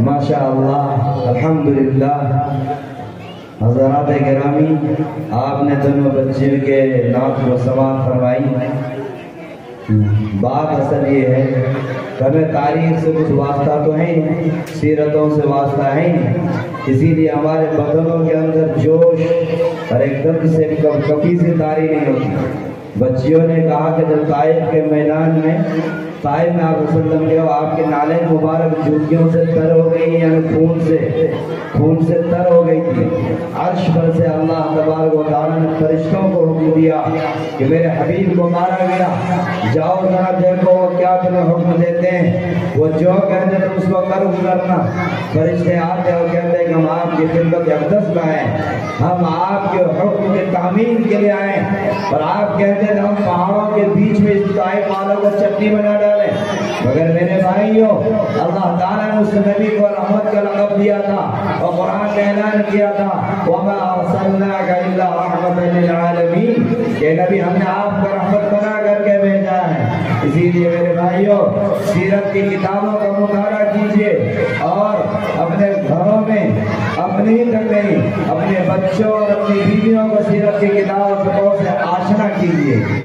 माशाअल्लाह, अल्हम्दुलिल्लाह। हज़रात गिरामी, आपने दोनों बच्चों के नात को समाप्त फरमाई। बात असल ये है कि हमें तारीख से कुछ वास्ता तो है, सीरतों से वास्ता है, इसीलिए हमारे बदनों के अंदर जोश और एकदम से कभी से तारी नहीं होती। बच्चियों ने कहा कि जब ताइफ के मैदान में ताइफ में आप वसल्लम के आपके नाले मुबारक जूतियों से तर हो गई, यानी खून से तर हो गई थी। अर्श पर से अल्लाह तबारक व तआला ने फरिश्तों को हुक्म दिया कि मेरे हबीब को मारा गया, जाओ जरा देखो वो क्या तुम्हें हुक्म देते हैं, वो जो कहते हैं उसको कर्म करना। फरिश्ते आते और कहते हैं कि हम आपकी खिदमत अक़दस में आए, हम आपके हुक्म के तामील के लिए आए, और आप कहते हैं हम पहाड़ों के बीच में इस ताइफ वालों को चटनी बना डालें। मगर मेरे भाइयों, अल्लाह ताला ने उस नबी को रहमत का लक़ब दिया था और कुरान ने ऐलान किया था, वमा अरसलनाका इल्ला रहमतन लिल आलमीन, कि नबी हमने आपको रहमत बना करके भेजा है। इसीलिए मेरे भाइयों, सीरत की किताबों का मुताला कीजिए और अपने घरों में अपनी तक नहीं, अपने बच्चों और अपनी बीवियों को सीरत की किताबों से आशना कीजिए।